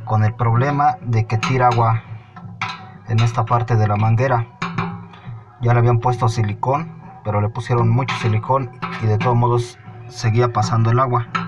con el problema de que tira agua en esta parte de la manguera. Ya le habían puesto silicón, pero le pusieron mucho silicón y de todos modos seguía pasando el agua.